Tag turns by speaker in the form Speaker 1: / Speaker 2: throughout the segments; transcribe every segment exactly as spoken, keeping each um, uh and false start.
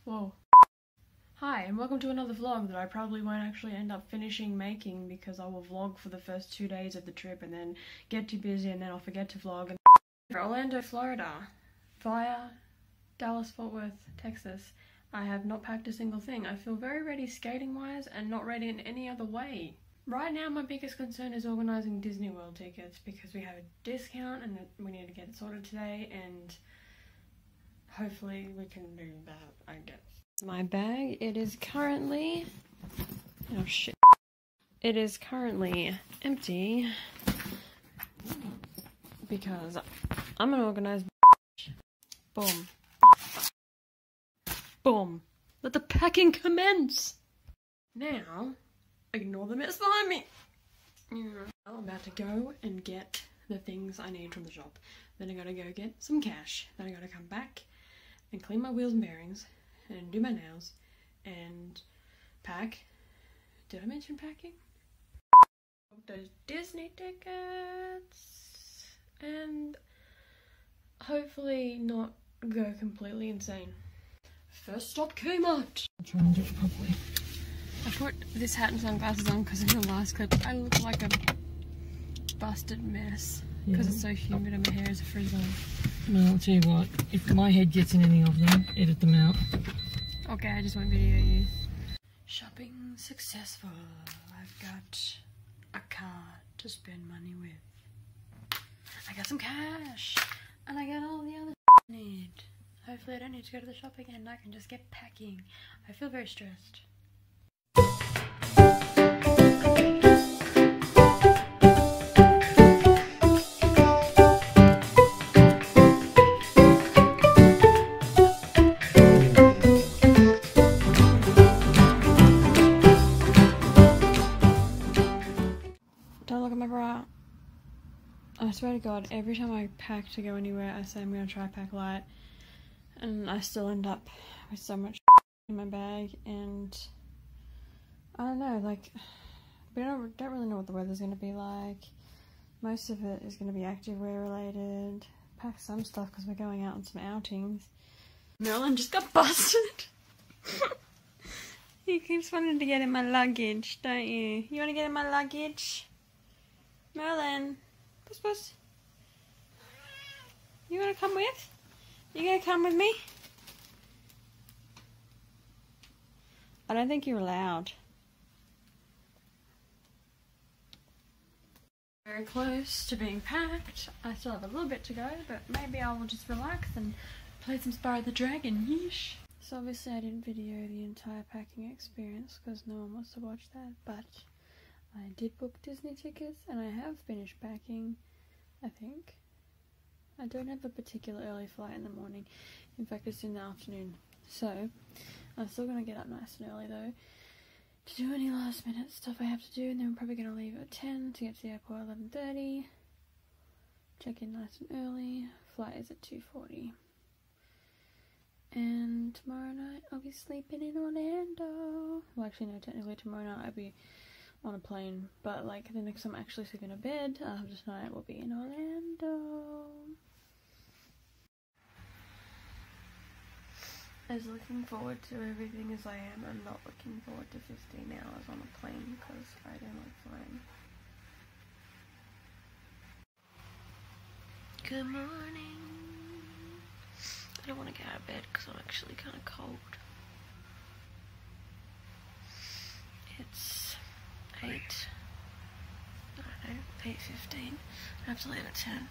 Speaker 1: Whoa. Hi, and welcome to another vlog that I probably won't actually end up finishing making because I will vlog for the first two days of the trip and then get too busy and then I'll forget to vlog. And for Orlando, Florida, via Dallas-Fort Worth, Texas, I have not packed a single thing. I feel very ready skating-wise and not ready in any other way. Right now, my biggest concern is organising Disney World tickets because we have a discount and we need to get it sorted today, and hopefully we can do that, I guess. My bag, it is currently, oh shit, it is currently empty because I'm an organised bitch. Boom. Boom. Let the packing commence! Now, ignore the mess behind me. I'm about to go and get the things I need from the shop. Then I gotta go get some cash. Then I gotta come back and clean my wheels and bearings and do my nails and pack. Did I mention packing? Those Disney tickets and hopefully not go completely insane. First stop, Kmart. I'll try and do it properly. I put this hat and sunglasses on because in the last clip I look like a busted mess because yeah. It's so humid and my hair is a frizzle.
Speaker 2: No, I'll tell you what, if my head gets in any of them, edit them out.
Speaker 1: Okay, I just won't video you. Shopping successful. I've got a card to spend money with. I got some cash and I got all the other I need. Hopefully I don't need to go to the shop again. I can just get packing. I feel very stressed. Don't look at my bra. I swear to God, every time I pack to go anywhere, I say I'm going to try pack light. And I still end up with so much in my bag, and I don't know, like, we don't, don't really know what the weather's going to be like. Most of it is going to be activewear related. Pack some stuff because we're going out on some outings. Merlin just got busted. He keeps wanting to get in my luggage, don't you? You want to get in my luggage? Merlin, puss puss. You want to come with? You gonna come with me? I don't think you're allowed. Very close to being packed. I still have a little bit to go, but maybe I will just relax and play some Spyro the Dragon. Yeesh. So obviously I didn't video the entire packing experience because no one wants to watch that, but I did book Disney tickets and I have finished packing, I think. I don't have a particular early flight in the morning. In fact, it's in the afternoon. So, I'm still going to get up nice and early though to do any last minute stuff I have to do, and then I'm probably going to leave at ten to get to the airport at eleven thirty. Check in nice and early. Flight is at two forty. And tomorrow night I'll be sleeping in Orlando. Well, actually no, technically tomorrow night I'll be on a plane, but like the next time I'm actually sleeping in a bed after tonight will be in Orlando. As looking forward to everything as I am, I'm not looking forward to fifteen hours on a plane because I don't like flying. Good morning. I don't want to get out of bed because I'm actually kind of cold. It's eight, I don't know, eight fifteen. I have to land at ten.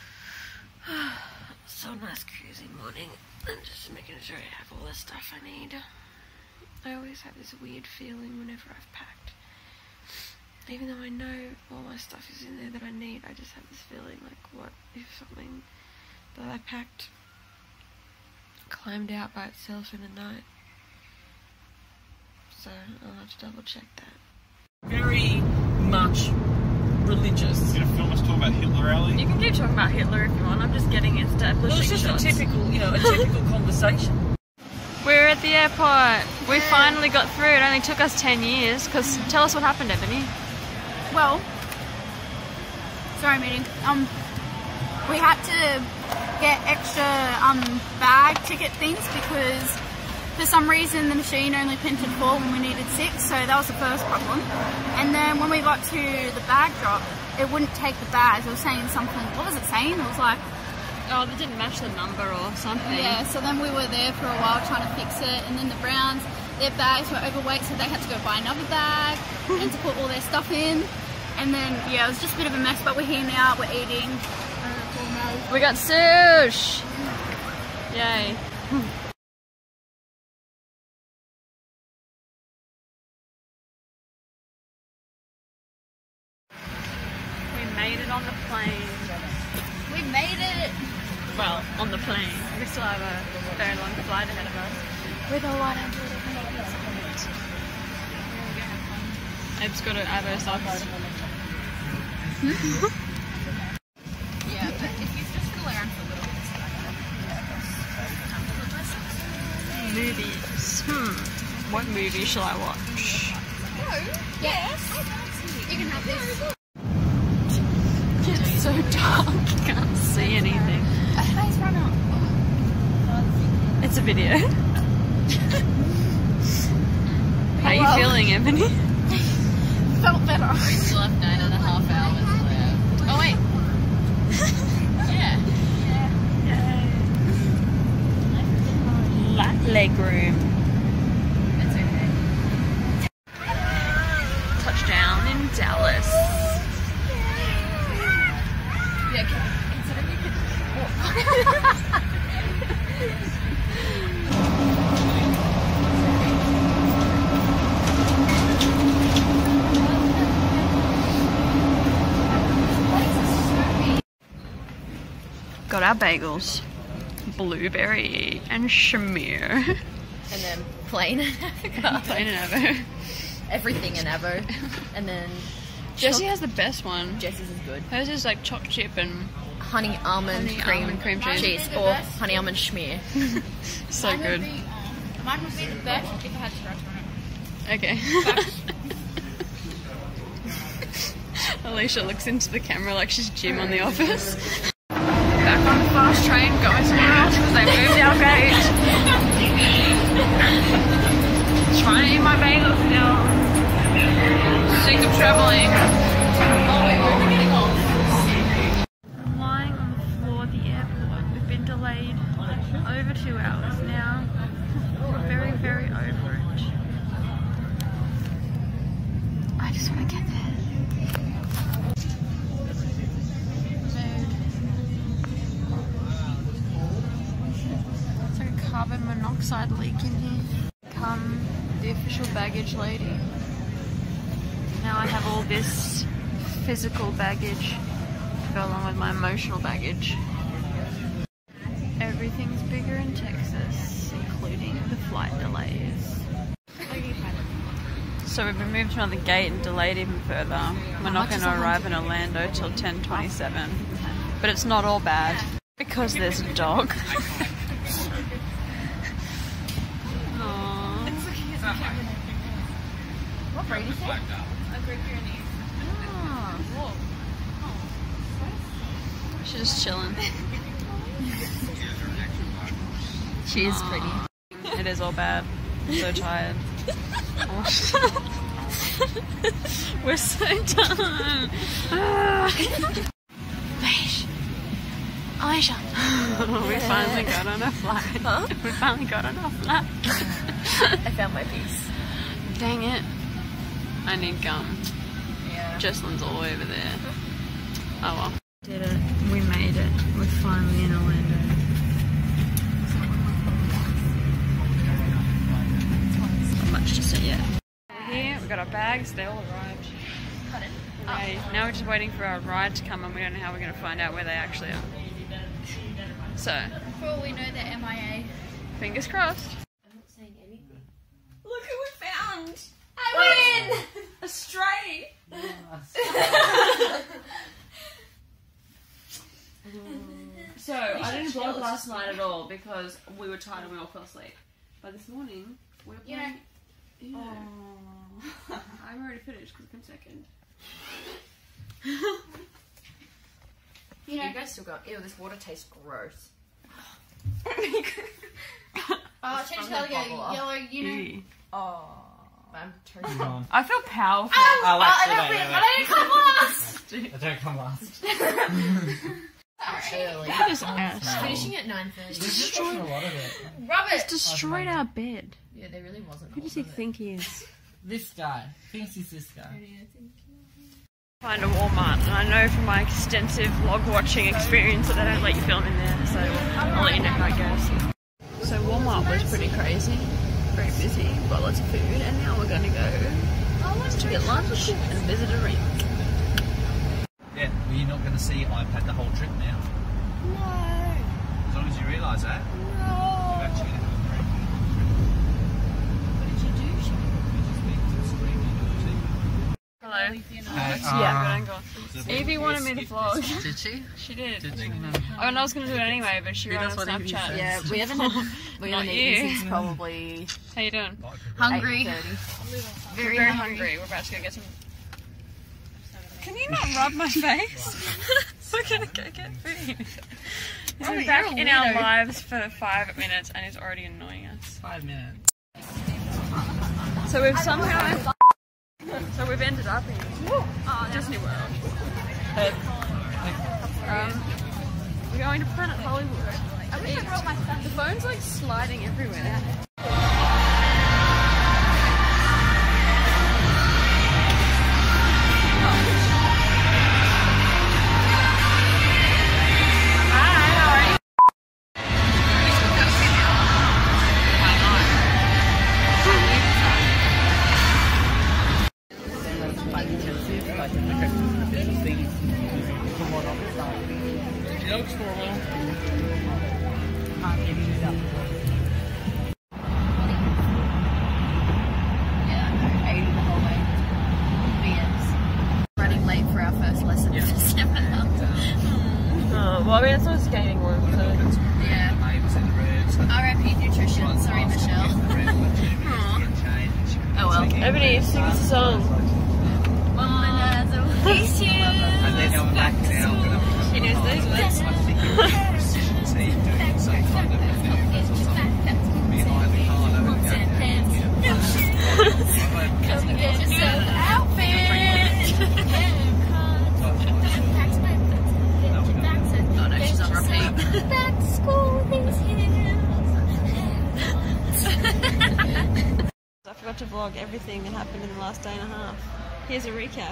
Speaker 1: So nice cruising morning. I'm just making sure I have all the stuff I need. I always have this weird feeling whenever I've packed. Even though I know all my stuff is in there that I need, I just have this feeling like, what if something that I packed climbed out by itself in the night? So I'll have to double check that.
Speaker 2: Very much religious.
Speaker 3: You gonna film us talking about Hitler, Ali?
Speaker 1: You can keep talking about Hitler if you want. I'm just getting establishing
Speaker 2: Well, it's just
Speaker 1: shots.
Speaker 2: a typical, you know, a typical conversation.
Speaker 1: We're at the airport. We finally got through. It only took us ten years. Because tell us what happened, Ebony.
Speaker 4: Well, sorry, meeting. Um, we had to get extra um bag ticket things because for some reason the machine only printed four when we needed six, so that was the first problem. And then when we got to the bag drop, it wouldn't take the bags. It was saying something, what was it saying? It was like,
Speaker 1: oh, they didn't match the number or something.
Speaker 4: Yeah, so then we were there for a while trying to fix it, and then the Browns, their bags were overweight, so they had to go buy another bag and to put all their stuff in. And then, yeah, it was just a bit of a mess, but we're here now, we're eating. Uh,
Speaker 1: we got sushi! Yay. We made it on the plane.
Speaker 4: We made it!
Speaker 1: Well, on the plane. We still have a very long flight ahead of us. With a lot of babies on it. Abe's got to Avo socks.
Speaker 4: Yeah, but if you just go around for a little bit,
Speaker 1: Movies. Hmm. What movie shall I watch?
Speaker 4: no. Yes. You can have this.
Speaker 1: It's so dark. You can't see anything.
Speaker 4: Nice run up.
Speaker 1: It's a video. How are you
Speaker 4: Well.
Speaker 1: feeling, Ebony?
Speaker 4: Felt better.
Speaker 3: We still have nine and a half hours left. Oh wait. Yeah.
Speaker 1: Lat leg room.
Speaker 3: It's okay.
Speaker 1: Touchdown in Dallas.
Speaker 3: Yeah, consider you could walk.
Speaker 1: Got our bagels. Blueberry and schmear.
Speaker 3: And then plain and avocado.
Speaker 1: Plain and Avo.
Speaker 3: Everything in Avo. And then
Speaker 1: Jessie
Speaker 3: choc-
Speaker 1: has the best one.
Speaker 3: Jessie's is good.
Speaker 1: Hers is like choc chip and
Speaker 3: Honey almond
Speaker 1: Honey
Speaker 3: cream,
Speaker 1: almond cream cheese.
Speaker 3: cheese or honey almond schmear.
Speaker 1: so good.
Speaker 4: Mine would be the best if I had scratch on it.
Speaker 1: Okay. Alicia looks into the camera like she's Jim on The Office. Back on the fast train, going somewhere else because they moved our gate. Trying to eat my bagels now. Sick of travelling.
Speaker 3: Oh wait, where are we getting off?
Speaker 1: I'm lying on the floor of the airport. We've been delayed over two hours now. We're very, very over it. I just want to get there. It's like a carbon monoxide leak in here. Come the official baggage lady. Now I have all this physical baggage to go along with my emotional baggage. Everything's bigger in Texas, including the flight delays. So we've been moved to another gate and delayed even further. We're not going to arrive in Orlando till ten twenty-seven. But it's not all bad because there's a dog. Aww.
Speaker 3: What breed is it?
Speaker 4: A Greek Pyrenees.
Speaker 3: Oh,
Speaker 1: She's just chilling.
Speaker 3: she is pretty.
Speaker 1: It is all bad. I'm so tired. We're so done. Alicia. We finally got on a flight.
Speaker 3: Huh?
Speaker 1: We finally got on a flight.
Speaker 3: I found my piece.
Speaker 1: Dang it. I need gum.
Speaker 3: Yeah.
Speaker 1: Jocelyn's all the way over there. Oh well. Did it. We made it. We're finally in Orlando. Not much to see yet. We're here. We got our bags. They all arrived. Right. Now we're just waiting for our ride to come, and we don't know how we're going to find out where they actually are. So,
Speaker 4: For all we know, they're M I A.
Speaker 1: fingers crossed.
Speaker 3: I'm not saying anything.
Speaker 1: Look who we found!
Speaker 4: I win!
Speaker 1: A stray! So, I didn't vlog last night at all because we were tired and we all fell asleep. But this morning, we were
Speaker 4: You know,
Speaker 1: playing... Yeah. I'm already finished because I'm second.
Speaker 4: you know,
Speaker 3: You guys still go, ew, this water tastes gross.
Speaker 4: Oh, change colour, go yellow, you know.
Speaker 1: Ew.
Speaker 3: Oh, I'm toasted.
Speaker 5: Come on.
Speaker 1: I feel powerful.
Speaker 5: Oh,
Speaker 4: Oh,
Speaker 5: actually,
Speaker 4: I
Speaker 5: wait,
Speaker 4: don't
Speaker 5: wait,
Speaker 4: I don't come last.
Speaker 5: wait. I don't come last.
Speaker 3: Early.
Speaker 1: Look at this ass.
Speaker 3: Finishing at nine thirty.
Speaker 5: There's just a lot of it.
Speaker 4: Rubbish.
Speaker 1: Destroyed our bed.
Speaker 3: Yeah, there really wasn't.
Speaker 1: Who does he think he is?
Speaker 5: This guy thinks he's this guy.
Speaker 1: Find a Walmart, and I know from my extensive vlog watching experience that they don't let you film in there, so I'll let you know how it goes. So Walmart was pretty crazy, very busy, got lots of food, and now we're going to go to get lunch and visit a rink.
Speaker 5: Yeah, well, you're not going to see iPad the whole trip now.
Speaker 4: No.
Speaker 5: As long as you realise that.
Speaker 4: No.
Speaker 5: You're actually going to have a very good
Speaker 3: What did you do?
Speaker 5: trip. You just speak to the screen and you'll see.
Speaker 1: Hello.
Speaker 5: Uh,
Speaker 1: Yeah,
Speaker 5: uh,
Speaker 1: good angle. Evie wanted me to vlog.
Speaker 3: Did she?
Speaker 1: She did.
Speaker 5: Did they?
Speaker 1: Oh, and I was going to do it anyway, but she ran on Snapchat.
Speaker 3: Yeah, we haven't had, we
Speaker 1: Not
Speaker 3: haven't
Speaker 1: you.
Speaker 3: eaten since probably
Speaker 1: How you doing?
Speaker 4: Hungry.
Speaker 3: eight thirty.
Speaker 1: Very, very hungry. We're about to go get some. Can you not rub my face? We're gonna go get food. He's been back in our lives for five minutes and he's already annoying us.
Speaker 5: Five minutes.
Speaker 1: So we've somehow. So we've ended up in oh, Disney World. Um, we're going to Planet Hollywood. I wish I brought my phone. The phone's like sliding everywhere.
Speaker 5: She looks normal.
Speaker 3: Running late for our first lesson
Speaker 5: Yeah.
Speaker 3: for seminar.
Speaker 1: Oh, well, I mean, it's not a skating one, so.
Speaker 3: Yeah. R I P nutrition. Sorry, Michelle. Oh well.
Speaker 1: Ebony, sing us a song.
Speaker 5: And then I'm back now.
Speaker 1: She knows those words.
Speaker 5: I think it's efficiency doing some kind of maneuvers or something behind the car that would go down.
Speaker 4: Come and get yourself an outfit.
Speaker 3: Oh no, she's on repeat.
Speaker 4: Back to school with these heels.
Speaker 1: I forgot to vlog everything that happened in the last day and a half. Here's a recap.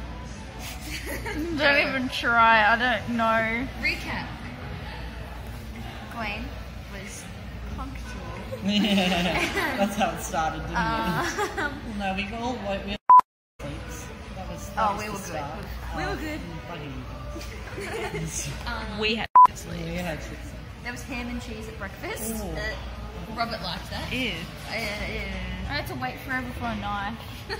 Speaker 4: Don't even try, I don't know.
Speaker 3: Recap. Gwen was punctual.
Speaker 5: Yeah, that's how it started, didn't
Speaker 3: Uh,
Speaker 5: it? Well, no, we all woke we sleeps. That was, that
Speaker 3: Oh,
Speaker 5: was
Speaker 3: we
Speaker 5: the
Speaker 3: were good.
Speaker 5: start.
Speaker 3: We were
Speaker 5: Oh,
Speaker 3: good.
Speaker 5: Bloody you guys.
Speaker 3: um,
Speaker 1: We had sleep.
Speaker 5: We had shit.
Speaker 3: there was ham and cheese at breakfast.
Speaker 5: Ooh.
Speaker 3: Uh, Robert liked that.
Speaker 1: Ew.
Speaker 3: Uh, yeah.
Speaker 4: I had to wait forever for a knife.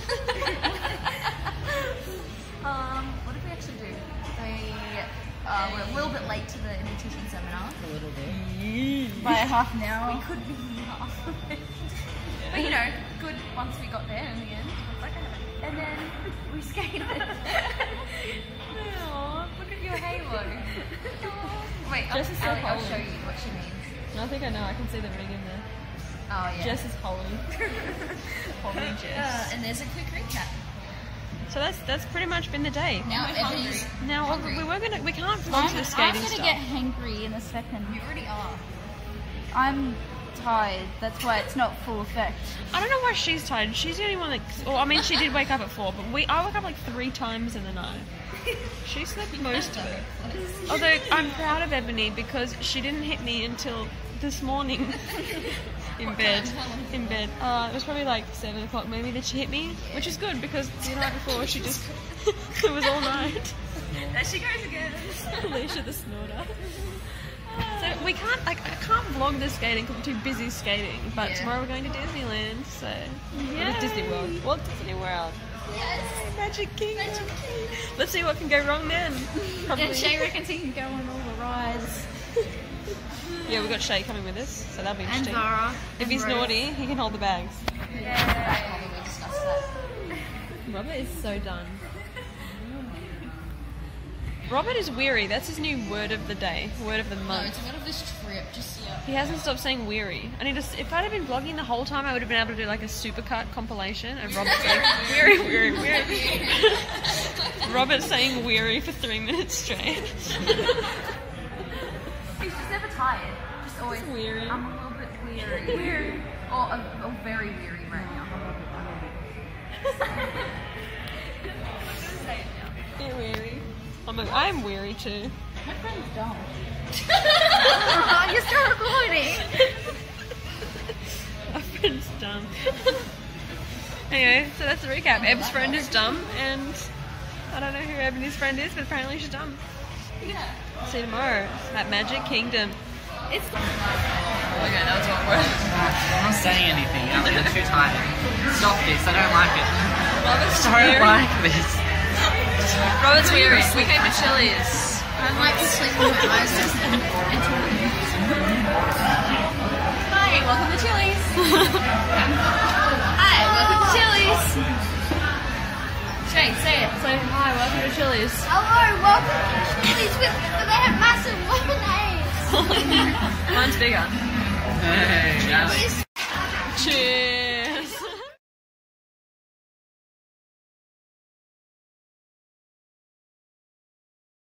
Speaker 3: um, what did we actually do? They uh, were a little bit late to the nutrition seminar.
Speaker 5: A little bit.
Speaker 4: By half an hour.
Speaker 3: We could be half of it. But you know, good once we got there in the end. And then we skated. Oh, look at your halo. Wait, I'll,
Speaker 1: Jess is so
Speaker 3: I'll, I'll
Speaker 1: holy.
Speaker 3: show you what she means.
Speaker 1: I think I know, I can see the ring in there.
Speaker 3: Oh yeah.
Speaker 1: Jess is holy. Holy
Speaker 3: Uh,
Speaker 1: Jess.
Speaker 3: and there's a quick recap.
Speaker 1: So that's that's pretty much been the day.
Speaker 3: Now Ebony's
Speaker 1: Now
Speaker 3: hungry.
Speaker 1: we were gonna we can't vlog
Speaker 4: I'm,
Speaker 1: to the
Speaker 4: I'm
Speaker 1: skating
Speaker 4: gonna
Speaker 1: stuff.
Speaker 4: get hangry in a second.
Speaker 3: You already are.
Speaker 4: I'm tired, that's why it's not full effect.
Speaker 1: I don't know why she's tired. She's the only one that. Well, I mean, she did wake up at four, but we I woke up like three times in the night. She slept most of it. Although I'm proud of Ebony because she didn't hit me until this morning in bed. In bed. Uh, it was probably like seven o'clock maybe that she hit me, which is good because the night before she just it was all night.
Speaker 3: There she goes again.
Speaker 1: Alicia the snorter. So we can't like I can't vlog the skating because we're too busy skating. But
Speaker 3: Yeah.
Speaker 1: tomorrow we're going to Disneyland, so yeah, Disney World, Walt Disney World.
Speaker 3: Yes.
Speaker 1: Magic Kingdom. Let's see what can go wrong then. Probably.
Speaker 4: And Shay reckons he can go on all the rides.
Speaker 1: Yeah, we've got Shay coming with us, so that'll be
Speaker 4: And
Speaker 1: interesting.
Speaker 4: Zara.
Speaker 1: If he's naughty, he can hold the bags.
Speaker 3: Yeah. We discussed that.
Speaker 1: Robert is so done. Robert is weary. That's his new word of the day. Word of the
Speaker 4: No,
Speaker 1: month.
Speaker 4: it's a bit of this trip. Just yeah.
Speaker 1: He hasn't stopped saying weary. I need to. If I'd have been vlogging the whole time, I would have been able to do like a supercut compilation and Robert saying weary, weary, weary. Robert saying weary for three minutes straight.
Speaker 3: He's just never tired. Just always
Speaker 1: weary.
Speaker 3: I'm a little bit weary. Weary. Or, uh, or very weary right now.
Speaker 1: Bit weary. I'm, a, I'm weary too.
Speaker 4: My friend's dumb.
Speaker 3: You're still recording.
Speaker 1: My friend's dumb. Anyway, so that's the recap. Eb's friend is dumb, and I don't know who Eb and his friend is, but apparently she's dumb.
Speaker 3: Yeah.
Speaker 1: See you tomorrow at Magic Kingdom.
Speaker 3: It's
Speaker 1: Okay, that was awkward.
Speaker 5: I'm not saying anything. I'm too tired. Stop this. I don't like it.
Speaker 1: Robert's
Speaker 5: I don't
Speaker 1: weary.
Speaker 5: like this.
Speaker 1: Robert's weary. We came to Chili's.
Speaker 4: I like to sleep with my eyes just and
Speaker 3: Hi, welcome to Chili's.
Speaker 4: Hi, welcome to Chili's.
Speaker 3: Say, say it.
Speaker 1: Say hi, welcome to Chili's.
Speaker 4: Hello, welcome to Chili's with they have massive lemonades.
Speaker 1: Mine's bigger.
Speaker 5: Hey,
Speaker 4: Chili's.
Speaker 1: Cheers.